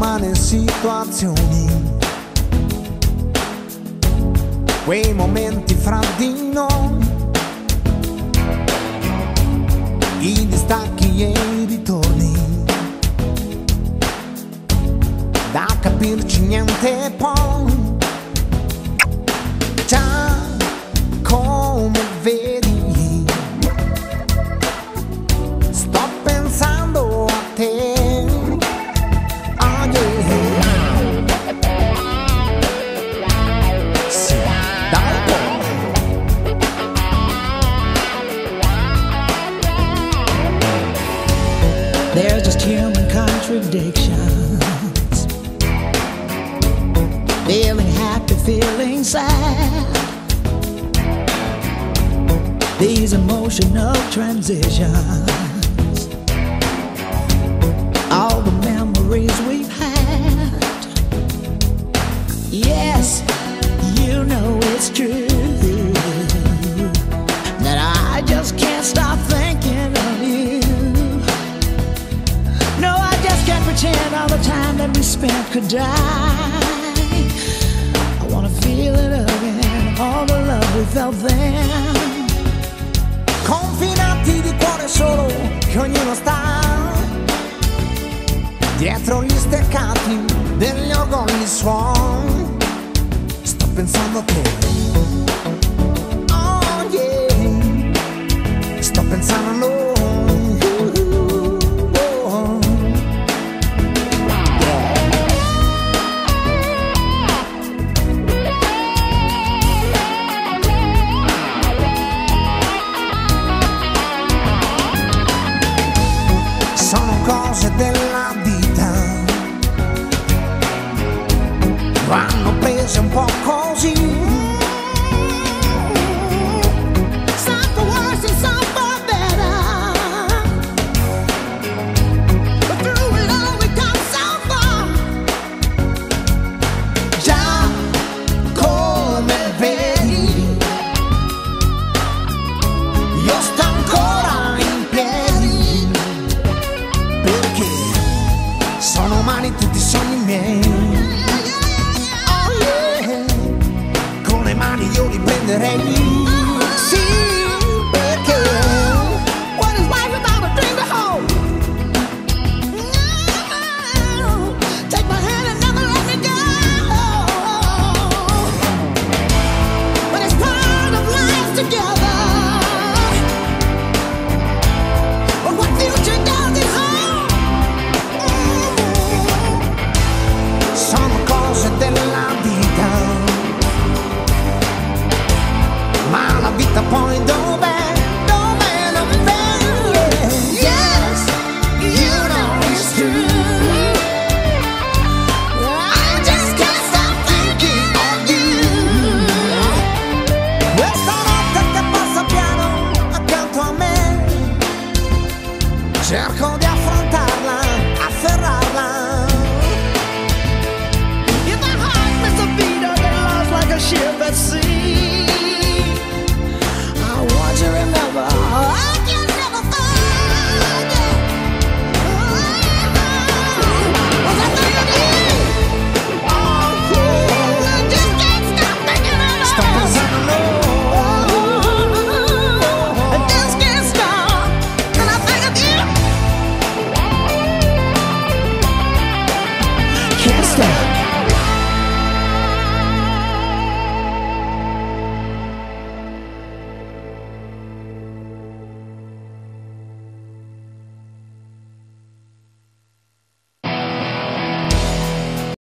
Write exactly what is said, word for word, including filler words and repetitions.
umane situazioni, quei momenti fra di noi, i distacchi e i ritorni, da capirci niente poi. Già come vedi, sto pensando a te. Oh yeah. Sì, da un po'. There's just human contradictions. Feeling happy, feeling sad. These emotional transitions, all the memories we've had. Yes, you know it's true that I just can't stop thinking of you. No, I just can't pretend all the time that we spent could die. I wanna feel it again, all the love we felt then. Confinati di cuore solo, che ognuno sta dietro gli steccati degli organi suon. Sto pensando a te. Oh yeah. Sto pensando a noi. Cose della vita vanno prese un po' così. Some for worse and some for better, but through it all we come so far. Già come vedi, io sto ancora in piedi, perché sono umani tutti i sogni miei. Oh yeah. Con le mani io li prenderei. Sì, perché What is life without a dream to hold? Take my hand and never let me go. But it's part of life together. But what future does it hold? sono cose della vita, ma la vita poi dov'è? Dov'è? Dov'è? Yeah. Yes, you know it's true. I just can't stop thinking of you. Questa notte che passa piano accanto a me, cerco di affrontarla, afferrarla. If my heart missed a beat, I get lost like a ship at sea.